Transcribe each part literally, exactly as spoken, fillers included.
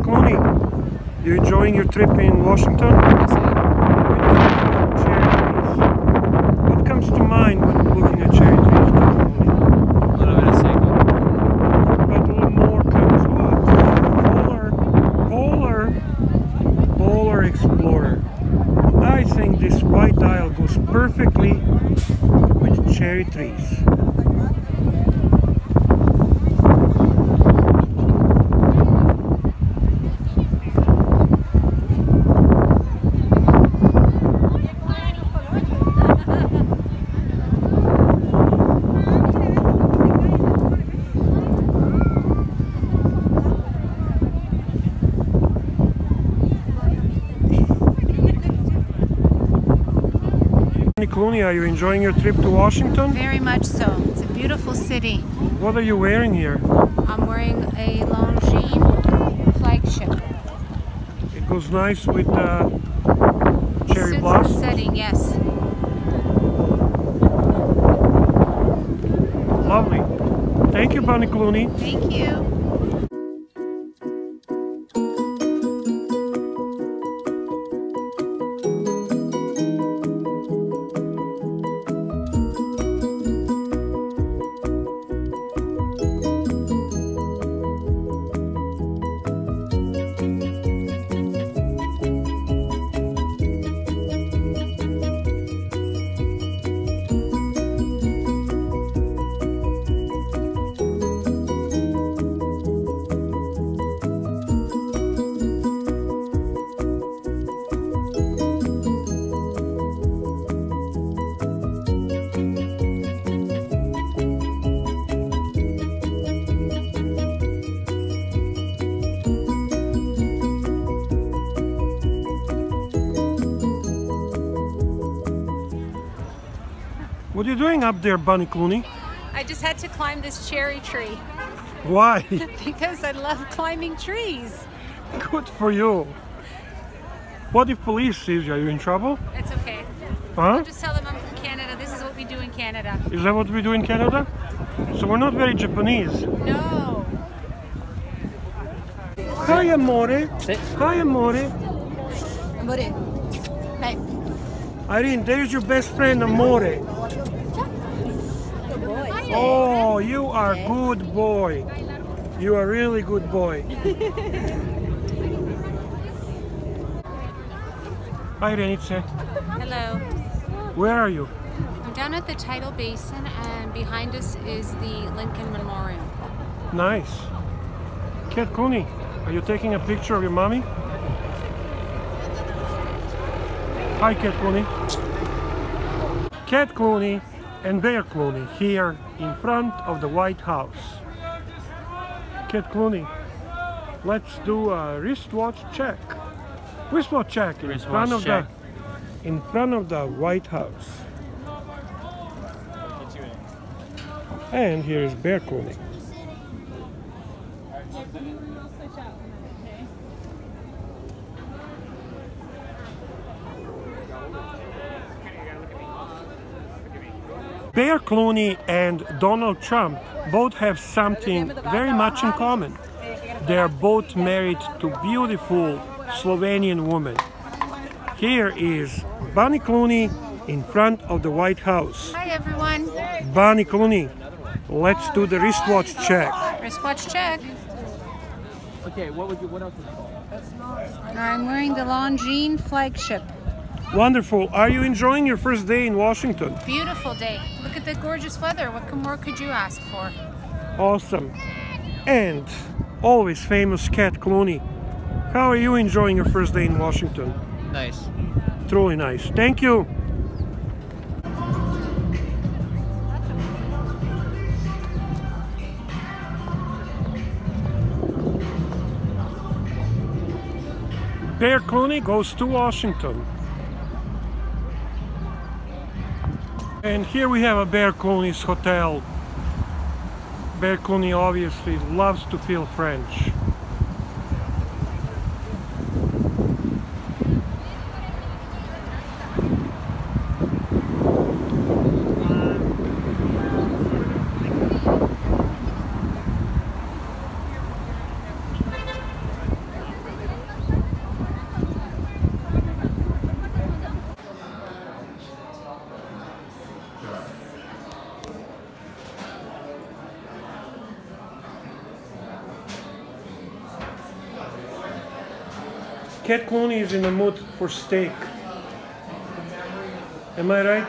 Clooney, you enjoying your trip in Washington? Yes, I am. What comes to mind when looking at cherry trees? A little bit of cycle. But a little more comes what? Polar, polar, polar explorer. I think this white dial goes perfectly with cherry trees. Bunny Clooney, are you enjoying your trip to Washington? Very much so. It's a beautiful city. What are you wearing here? I'm wearing a Longines flagship. It goes nice with uh, cherry Suits blossom. the setting, yes. Lovely. Thank you, Bunny Clooney. Thank you. What are you doing up there, Bunny Clooney? I just had to climb this cherry tree Why? because I love climbing trees. Good for you. What if police sees you? Are you in trouble? It's okay. Huh? I'll just tell them I'm from Canada. This is what we do in Canada. Is that what we do in Canada? So we're not very Japanese. No. Hi, amore. Sit. Hi, amore. Amore. Hey. Irene, there's your best friend, amore. Oh, you are good boy. You are really good boy. Hi, Renice. Hello. Where are you? I'm down at the tidal basin, and behind us is the Lincoln Memorial. Nice. Cat Clooney, are you taking a picture of your mommy? Hi, Cat Clooney. Cat Clooney and Bear Clooney here in front of the White House. Cat Clooney, let's do a wristwatch check. Wristwatch check in Wristwatch front of check. the in front of the White House. And here is Bear Clooney. Bear Clooney and Donald Trump both have something very much in common. They are both married to beautiful Slovenian women. Here is Bunny Clooney in front of the White House. Hi, everyone. Bunny Clooney, let's do the wristwatch check. Wristwatch check. Okay, what would you? What else would you call? I'm wearing the Longines flagship. Wonderful. Are you enjoying your first day in Washington? Beautiful day. Look at the gorgeous weather. What more could you ask for? Awesome. And always famous Cat Clooney. How are you enjoying your first day in Washington? Nice. Truly nice. Thank you. Bear Clooney goes to Washington. And here we have a Bear Clooney's hotel. Bear Clooney obviously loves to feel French. Cat Clooney is in the mood for steak. Am I right?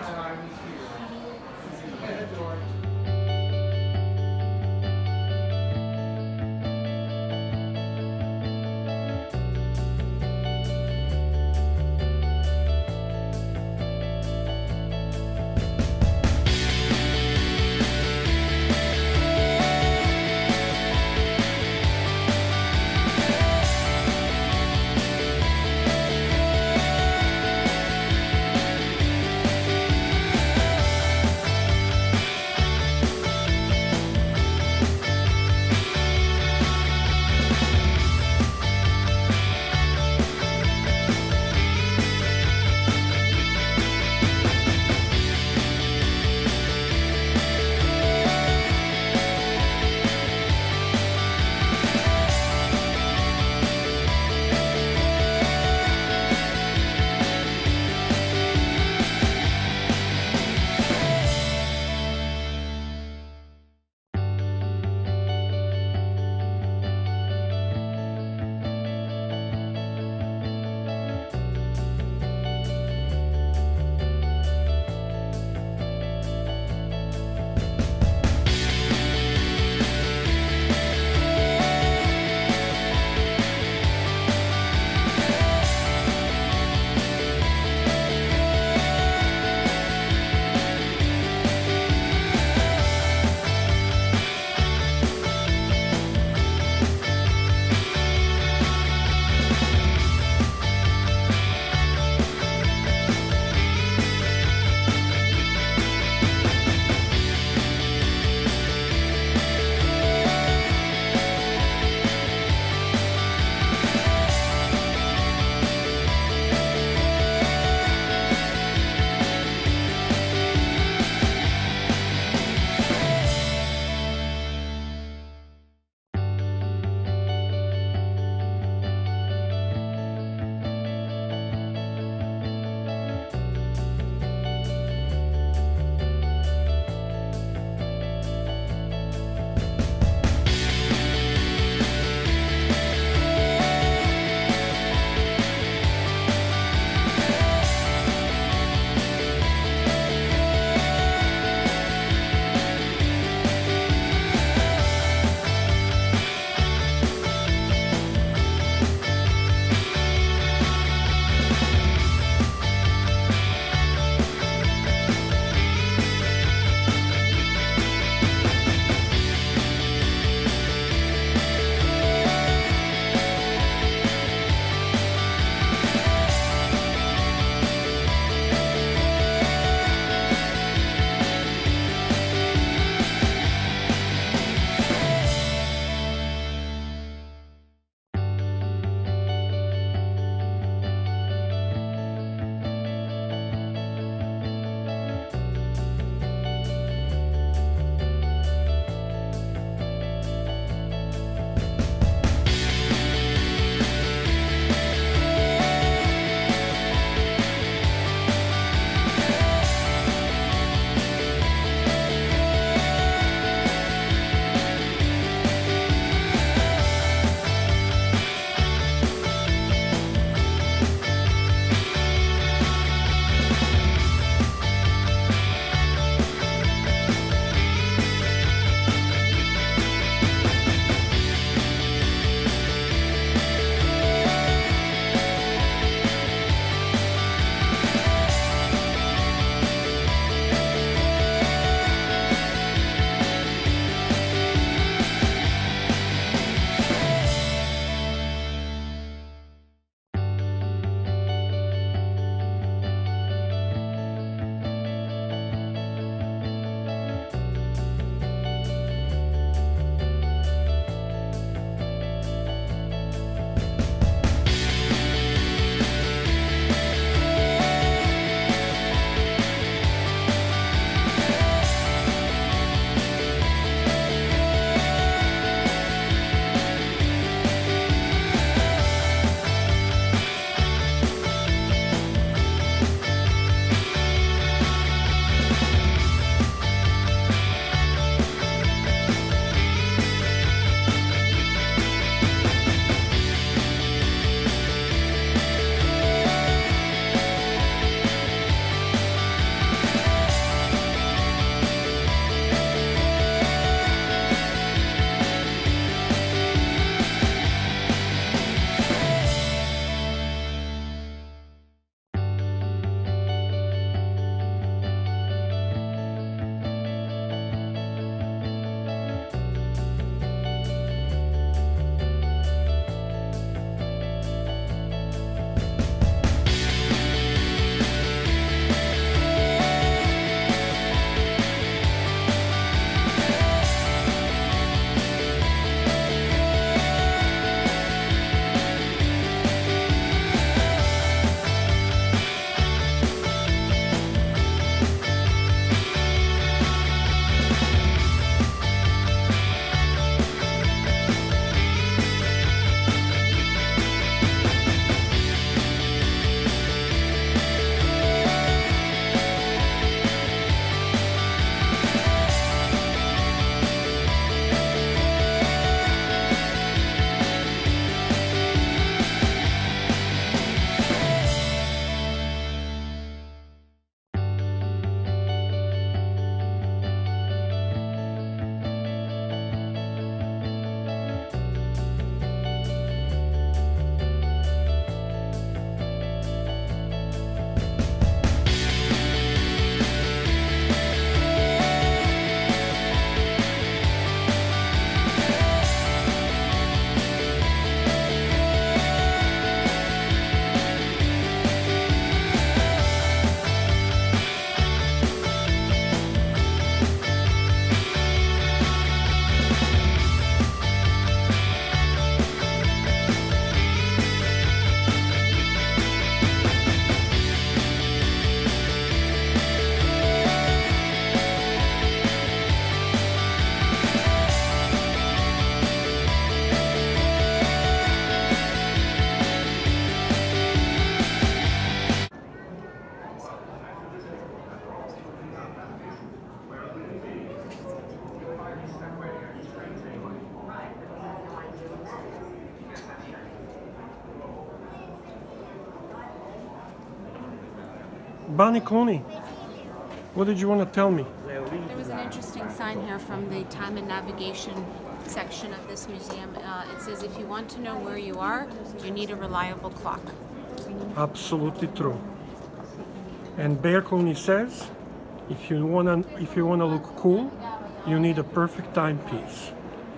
Bunny Clooney, what did you want to tell me? There was an interesting sign here from the time and navigation section of this museum. Uh, it says if you want to know where you are, you need a reliable clock. Absolutely true. And Bear Clooney says, if you wanna if you wanna look cool, you need a perfect timepiece.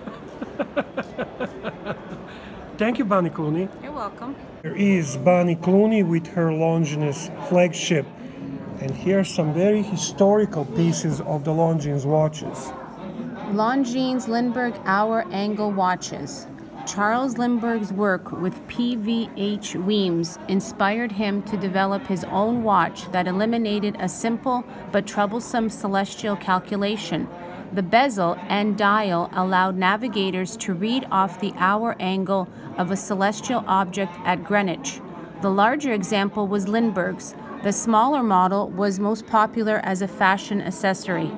Thank you, Bunny Clooney. You're welcome. Here is Bunny Clooney with her Longines flagship. And here are some very historical pieces of the Longines watches. Longines Lindbergh hour angle watches. Charles Lindbergh's work with P V H Weems inspired him to develop his own watch that eliminated a simple but troublesome celestial calculation. The bezel and dial allowed navigators to read off the hour angle of a celestial object at Greenwich. The larger example was Lindbergh's. The smaller model was most popular as a fashion accessory.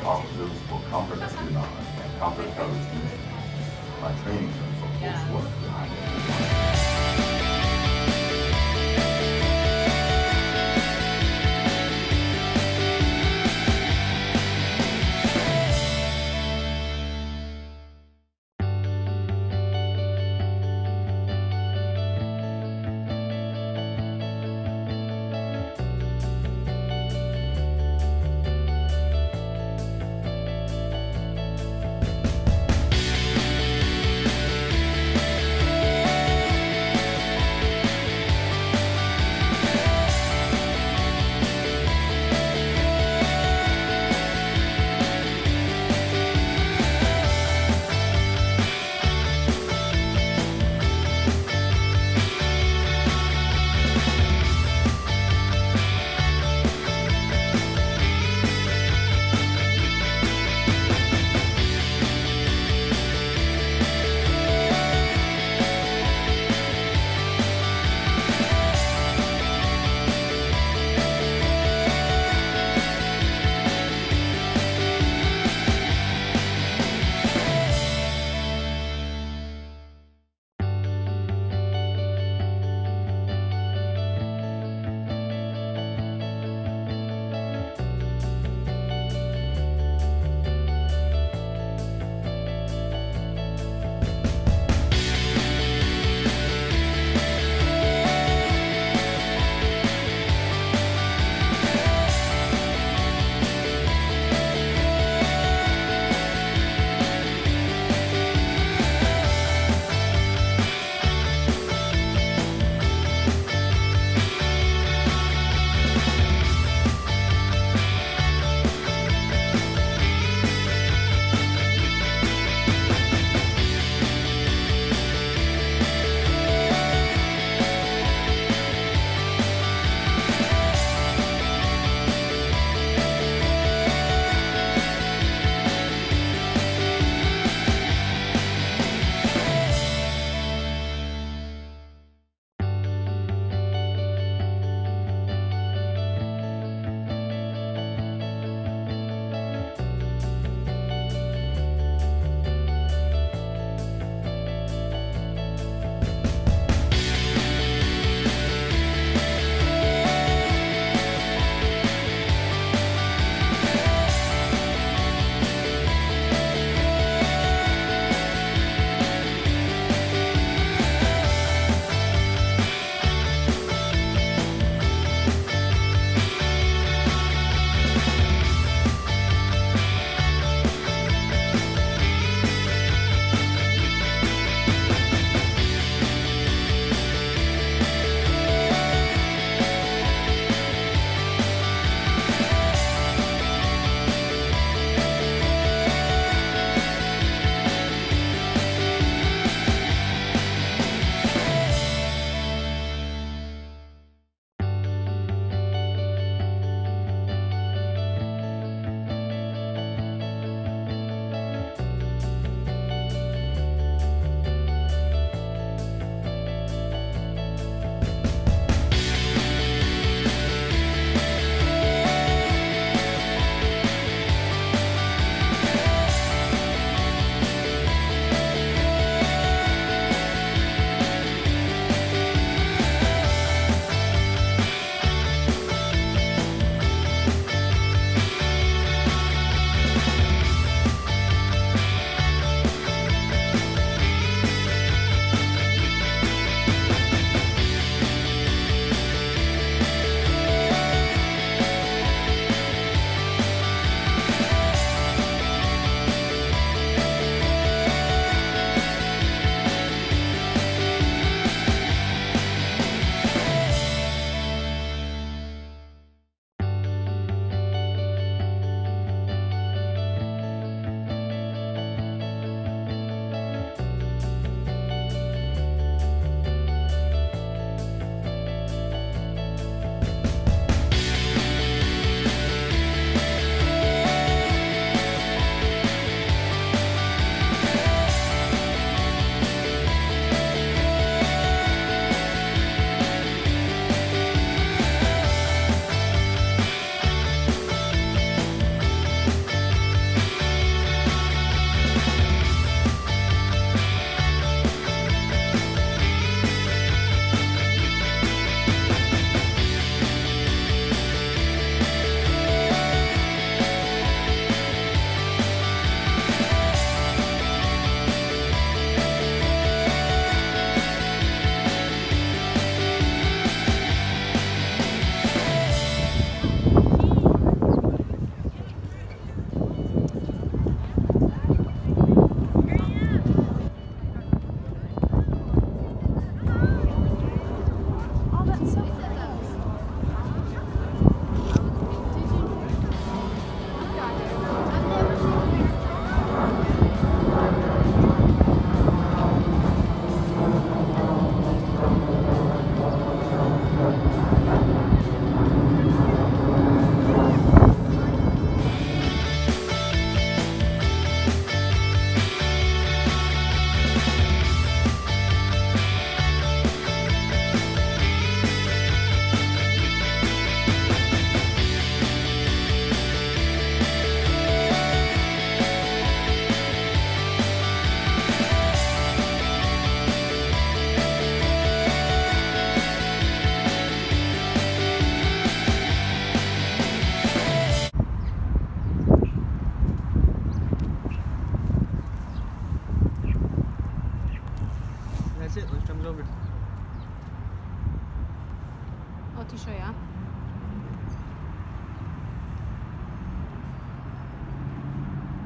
officers for comfort espionage and counterterrorism missions by training them for close work behind enemy lines.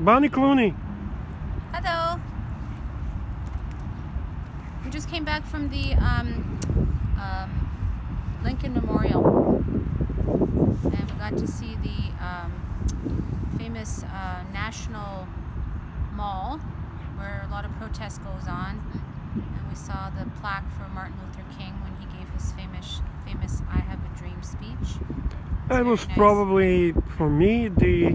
Bunny Clooney. Hello. We just came back from the um, um, Lincoln Memorial, and we got to see the um, famous uh, National Mall, where a lot of protest goes on, and we saw the plaque for Martin Luther King when he gave his famous, famous "I Have a Dream" speech. That was nice. Probably, for me, the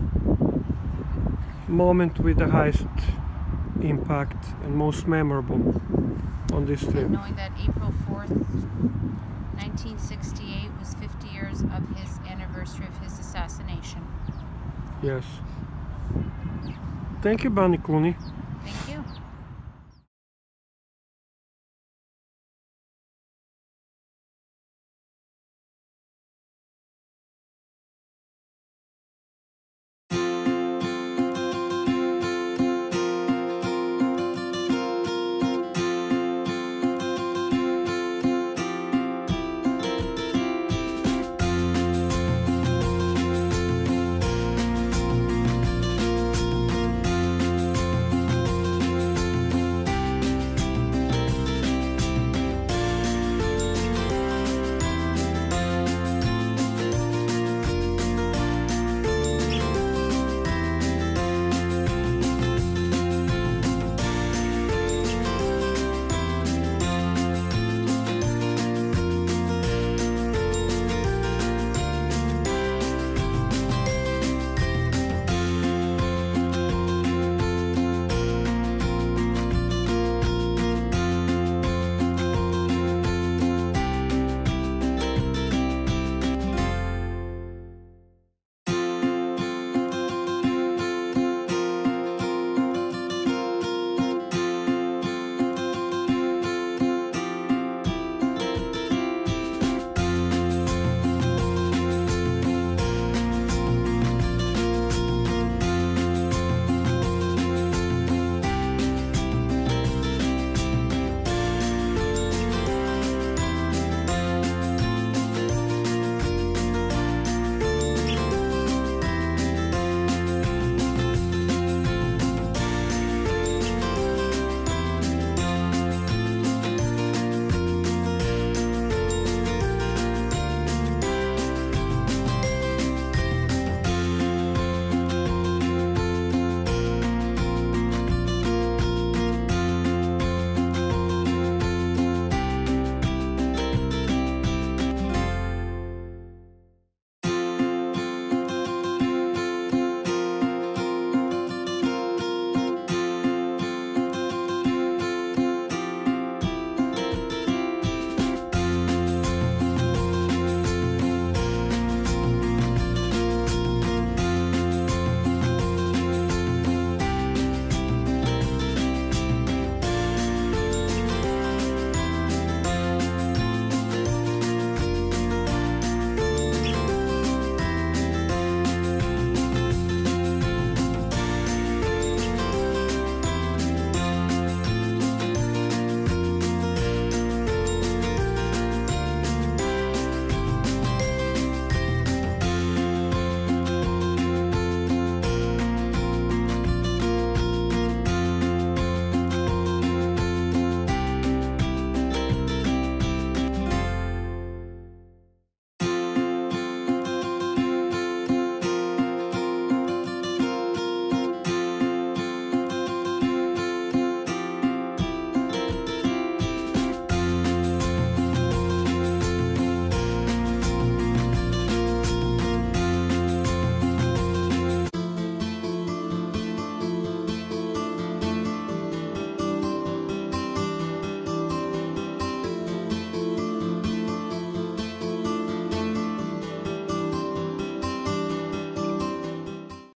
moment with the highest impact and most memorable on this trip. And knowing that April fourth, nineteen sixty-eight was fifty years of his anniversary of his assassination. Yes. Thank you, Bunny Clooney.